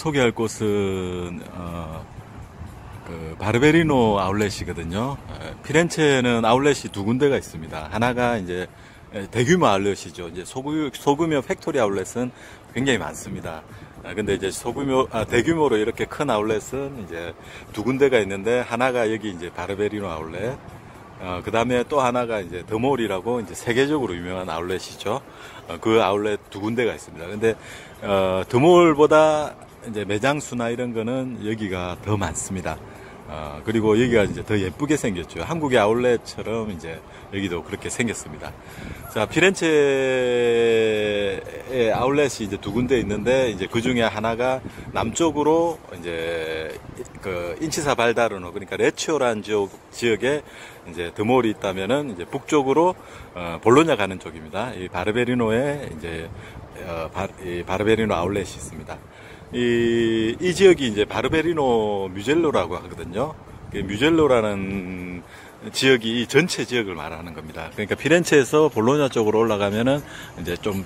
소개할 곳은 그 바르베리노 아울렛이거든요. 피렌체는 아울렛이 두 군데가 있습니다. 하나가 이제 대규모 아울렛이죠. 이제 소규모 팩토리 아울렛은 굉장히 많습니다. 근데 이제 대규모로 이렇게 큰 아울렛은 이제 두 군데가 있는데, 하나가 여기 이제 바르베리노 아울렛, 그 다음에 또 하나가 이제 더몰이라고 이제 세계적으로 유명한 아울렛이죠. 그 아울렛 두 군데가 있습니다. 근데, 더몰보다 이제 매장 수나 이런 거는 여기가 더 많습니다. 그리고 여기가 이제 더 예쁘게 생겼죠. 한국의 아울렛처럼 이제 여기도 그렇게 생겼습니다. 자, 피렌체의 아울렛이 이제 두 군데 있는데, 이제 그 중에 하나가 남쪽으로 이제 그 인치사 발다르노, 그러니까 레치오란 지역에 이제 드몰이 있다면은, 이제 북쪽으로 볼로냐 가는 쪽입니다. 이 바르베리노에 이제 이 바르베리노 아울렛이 있습니다. 이 지역이 이제 바르베리노 뮤젤로라고 하거든요. 뮤젤로라는 지역이 이 전체 지역을 말하는 겁니다. 그러니까 피렌체에서 볼로냐 쪽으로 올라가면은 이제 좀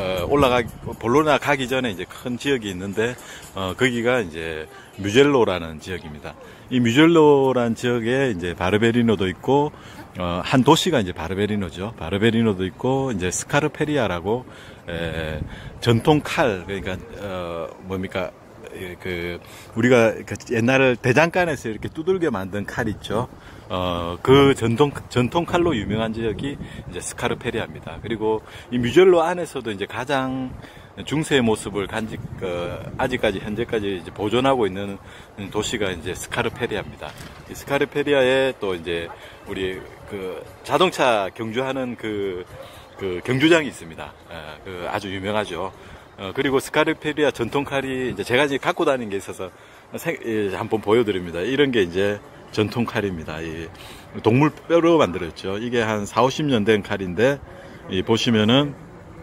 볼로냐 가기 전에 이제 큰 지역이 있는데, 거기가 이제 뮤젤로라는 지역입니다. 이 뮤젤로라는 지역에 이제 바르베리노도 있고, 한 도시가 이제 바르베리노죠. 바르베리노도 있고, 이제 스카르페리아라고, 전통 칼, 그러니까, 뭡니까, 우리가 옛날 대장간에서 이렇게 두들겨 만든 칼 있죠. 그 전통 칼로 유명한 지역이 이제 스카르페리아입니다. 그리고 이 뮤젤로 안에서도 이제 가장 중세의 모습을 아직까지 현재까지 이제 보존하고 있는 도시가 이제 스카르페리아입니다. 이 스카르페리아에 또 이제 우리 그 자동차 경주하는 그 경주장이 있습니다. 아주 유명하죠. 그리고 스카르페리아 전통 칼이 이제 제가 지금 갖고 다니는 게 있어서 한번 보여드립니다. 이런 게 이제 전통 칼입니다. 이 동물 뼈로 만들었죠. 이게 한 4, 50년 된 칼인데, 보시면은,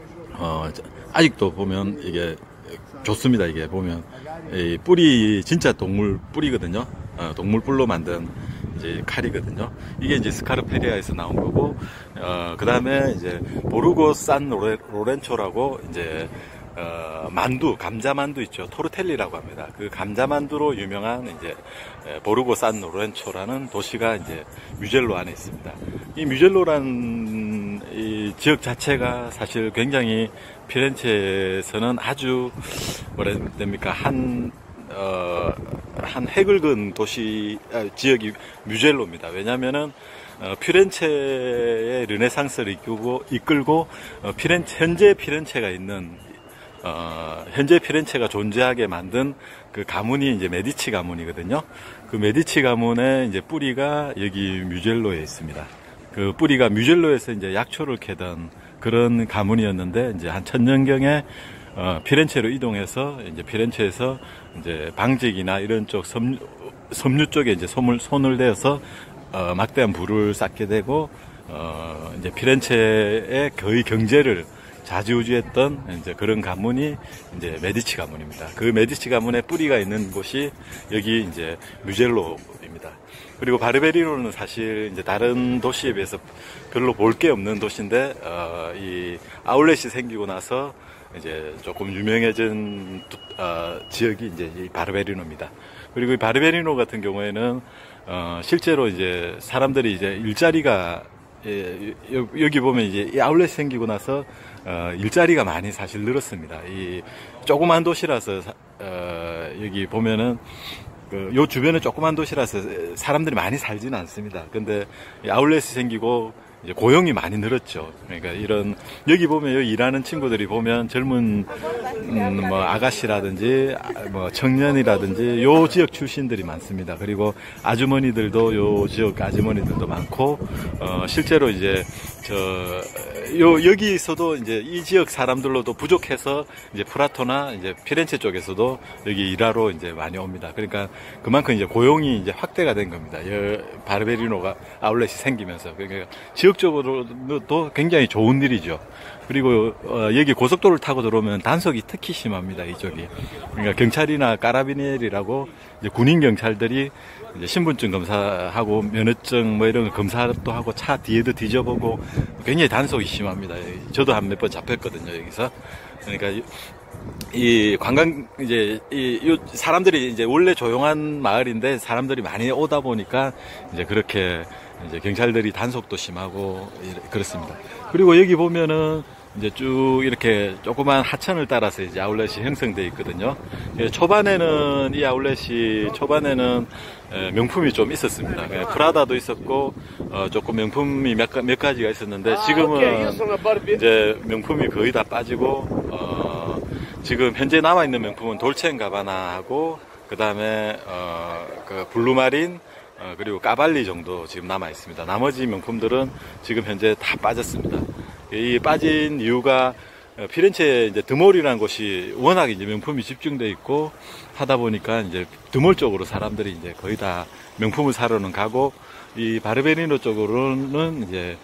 아직도 보면 이게 좋습니다. 이게 보면, 이 뿔이 진짜 동물 뿔이거든요. 동물 뿔로 만든 이제 칼이거든요. 이게 이제 스카르페리아에서 나온 거고, 그 다음에 이제 보르고 산 로렌초라고 이제 감자 만두 있죠. 토르텔리라고 합니다. 그 감자 만두로 유명한 이제 보르고 산 로렌초라는 도시가 이제 뮤젤로 안에 있습니다. 이 뮤젤로라는 이 지역 자체가 사실 굉장히 피렌체에서는 아주 한 해글근 지역이 뮤젤로입니다. 왜냐면은 피렌체의 르네상스를 이끌고 현재 피렌체가 있는 현재 피렌체가 존재하게 만든 그 가문이 이제 메디치 가문이거든요. 그 메디치 가문의 이제 뿌리가 여기 뮤젤로에 있습니다. 그 뿌리가 뮤젤로에서 이제 약초를 캐던 그런 가문이었는데, 이제 한 1000년경에 피렌체로 이동해서 이제 피렌체에서 이제 방직이나 이런 쪽 섬유 쪽에 이제 손을 대어서 막대한 부를 쌓게 되고, 이제 피렌체의 거의 경제를 좌지우지했던 이제 그런 가문이 이제 메디치 가문입니다. 그 메디치 가문의 뿌리가 있는 곳이 여기 이제 뮤젤로입니다. 그리고 바르베리노는 사실 이제 다른 도시에 비해서 별로 볼 게 없는 도시인데, 이 아울렛이 생기고 나서 이제 조금 유명해진 지역이 이제 이 바르베리노입니다. 그리고 이 바르베리노 같은 경우에는 실제로 이제 사람들이 이제 일자리가 여기 보면 이제 이 아울렛이 생기고 나서 일자리가 많이 사실 늘었습니다. 이 조그만 도시라서 여기 보면은 요 주변은 조그만 도시라서 사람들이 많이 살지는 않습니다. 근데 이 아울렛이 생기고 이제 고용이 많이 늘었죠. 그러니까 여기 보면 여기 일하는 친구들이 보면 젊은 뭐 아가씨라든지 뭐 청년이라든지 요 지역 출신들이 많습니다. 그리고 아주머니들도 요 지역 아주머니들도 많고, 실제로 이제 여기서도 이제 이 지역 사람들로도 부족해서 이제 프라토나 이제 피렌체 쪽에서도 여기 일하러 이제 많이 옵니다. 그러니까 그만큼 이제 고용이 이제 확대가 된 겁니다. 바르베리노가 아울렛이 생기면서. 그러니까 지역적으로도 굉장히 좋은 일이죠. 그리고 여기 고속도로를 타고 들어오면 단속이 특히 심합니다. 이쪽이. 그러니까 경찰이나 까라비네리라고 이제 군인 경찰들이 이제 신분증 검사하고 면허증 뭐 이런 거 검사도 하고 차 뒤에도 뒤져보고 굉장히 단속이 심합니다. 저도 한 몇 번 잡혔거든요, 여기서. 그러니까 이 관광 이 사람들이 이제 원래 조용한 마을인데 사람들이 많이 오다 보니까 이제 그렇게 이제 경찰들이 단속도 심하고 그렇습니다. 그리고 여기 보면은 이제 쭉 이렇게 조그만 하천을 따라서 이제 아울렛이 형성되어 있거든요. 초반에는 이 아울렛이 초반에는 명품이 좀 있었습니다. 프라다도 있었고 조금 명품이 몇 가지가 있었는데 지금은 이제 명품이 거의 다 빠지고 지금 현재 남아 있는 명품은 돌체앤가바나하고 그다음에 그 블루마린 그리고 까발리 정도 지금 남아 있습니다. 나머지 명품들은 지금 현재 다 빠졌습니다. 이 빠진 이유가 피렌체 이제 드몰이라는 곳이 워낙 이제 명품이 집중돼 있고 하다 보니까 이제 드몰 쪽으로 사람들이 이제 거의 다 명품을 사러는 가고 이 바르베리노 쪽으로는 이제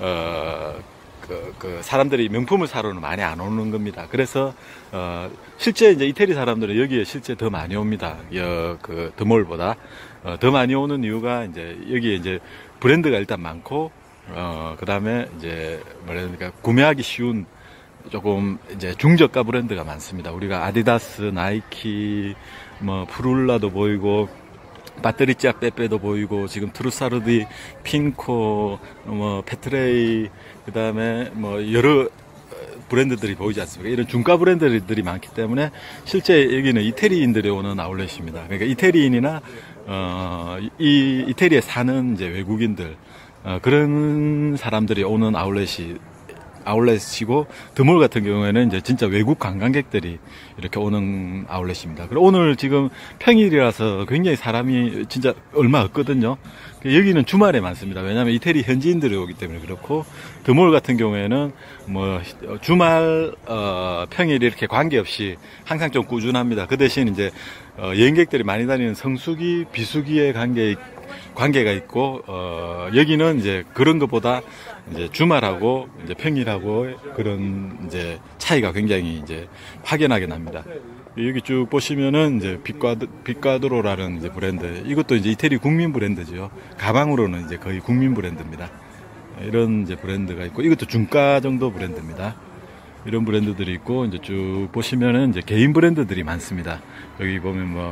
그 사람들이 명품을 사러는 많이 안 오는 겁니다. 그래서 실제 이제 이태리 사람들은 여기에 실제 더 많이 옵니다. 그 드몰보다 더 많이 오는 이유가 이제 여기에 이제 브랜드가 일단 많고 그 다음에 이제 뭐랄까 구매하기 쉬운 조금 이제 중저가 브랜드가 많습니다. 우리가 아디다스, 나이키, 뭐 프룰라도 보이고 바트리치아 빼빼도 보이고 지금 트루사르디, 핑코, 뭐 페트레이 그 다음에 뭐 여러 브랜드들이 보이지 않습니까? 이런 중가 브랜드들이 많기 때문에 실제 여기는 이태리인들이 오는 아울렛입니다. 그러니까 이태리인이나 이 이태리에 사는 이제 외국인들 그런 사람들이 오는 아울렛이고 드몰 같은 경우에는 이제 진짜 외국 관광객들이 이렇게 오는 아울렛입니다. 그리고 오늘 지금 평일이라서 굉장히 사람이 진짜 얼마 없거든요. 여기는 주말에 많습니다. 왜냐하면 이태리 현지인들이 오기 때문에 그렇고 드몰 같은 경우에는 뭐 주말 평일 이렇게 관계없이 항상 좀 꾸준합니다. 그 대신 이제 여행객들이 많이 다니는 성수기, 비수기의 관계가 있고 여기는 이제 그런 것보다 이제 주말하고 이제 평일하고 그런 이제 차이가 굉장히 이제 확연하게 납니다. 여기 쭉 보시면은 이제 빗과드로라는 이제 브랜드, 이것도 이제 이태리 국민 브랜드죠. 가방으로는 이제 거의 국민 브랜드입니다. 이런 이제 브랜드가 있고 이것도 중가 정도 브랜드입니다. 이런 브랜드들이 있고 이제 쭉 보시면은 이제 개인 브랜드들이 많습니다. 여기 보면 뭐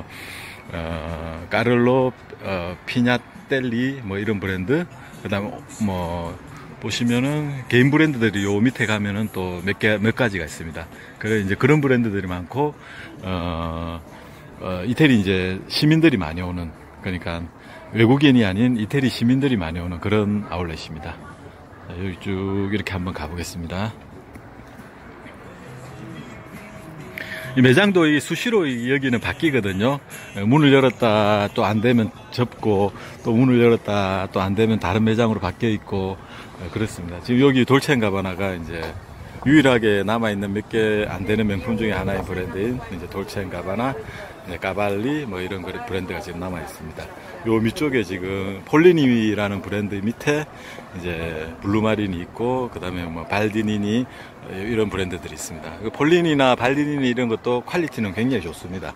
까를로, 피냐텔리 뭐 이런 브랜드, 그다음에 뭐 보시면은 개인 브랜드들이 요 밑에 가면은 또 몇 가지가 있습니다. 그래 이제 그런 브랜드들이 많고 이태리 이제 시민들이 많이 오는, 그러니까 외국인이 아닌 이태리 시민들이 많이 오는 그런 아울렛입니다. 여기 쭉 이렇게 한번 가보겠습니다. 이 매장도 이 수시로 여기는 바뀌거든요. 문을 열었다 또 안 되면 접고 또 문을 열었다 또 안 되면 다른 매장으로 바뀌어 있고 그렇습니다. 지금 여기 돌체앤가바나가 이제 유일하게 남아있는 몇 개 안 되는 명품 중에 하나의 브랜드인 이제 돌체앤가바나, 까발리 뭐 이런 브랜드가 지금 남아 있습니다. 요 밑쪽에 지금 폴리니라는 브랜드 밑에 이제 블루마린이 있고 그다음에 뭐 발디니니 이런 브랜드들이 있습니다. 폴리니나 발디니니 이런 것도 퀄리티는 굉장히 좋습니다.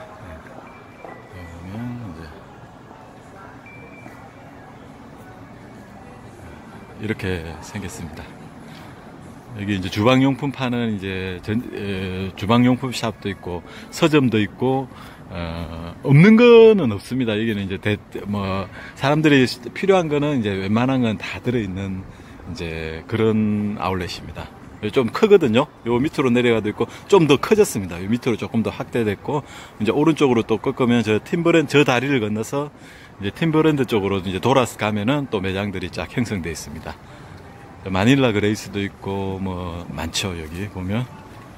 이렇게 생겼습니다. 여기 이제 주방용품 파는 이제 주방용품 샵도 있고 서점도 있고 없는 거는 없습니다. 여기는 이제 뭐 사람들이 필요한 거는 이제 웬만한 건 다 들어있는 이제 그런 아울렛입니다. 좀 크거든요. 요 밑으로 내려가도 있고 좀 더 커졌습니다. 요 밑으로 조금 더 확대됐고 이제 오른쪽으로 또 꺾으면 저 다리를 건너서 이제 팀브랜드 쪽으로 이제 돌아서 가면은 또 매장들이 쫙 형성되어 있습니다. 마닐라 그레이스도 있고 뭐 많죠. 여기 보면.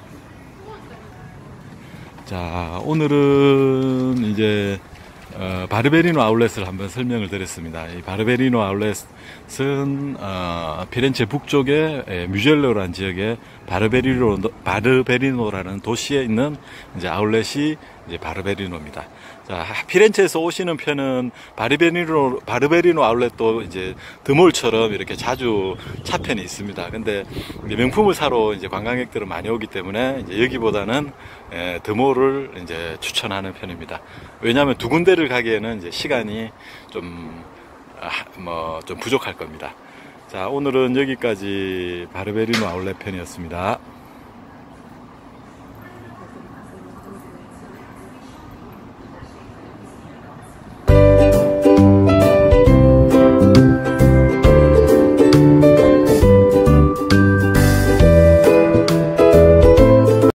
자, 오늘은 이제 바르베리노 아울렛을 한번 설명을 드렸습니다. 이 바르베리노 아울렛은 피렌체 북쪽의 뮤젤로라는 지역에 바르베리노라는 도시에 있는 이제 아울렛이 이제 바르베리노입니다. 자, 피렌체에서 오시는 편은 바르베리노 아울렛도 이제 드몰처럼 이렇게 자주 차편이 있습니다. 근데 명품을 사러 이제 관광객들은 많이 오기 때문에 이제 여기보다는 드몰을 이제 추천하는 편입니다. 왜냐하면 두 군데를 가기에는 이제 시간이 좀 부족할 겁니다. 자, 오늘은 여기까지 바르베리노 아울렛 편이었습니다.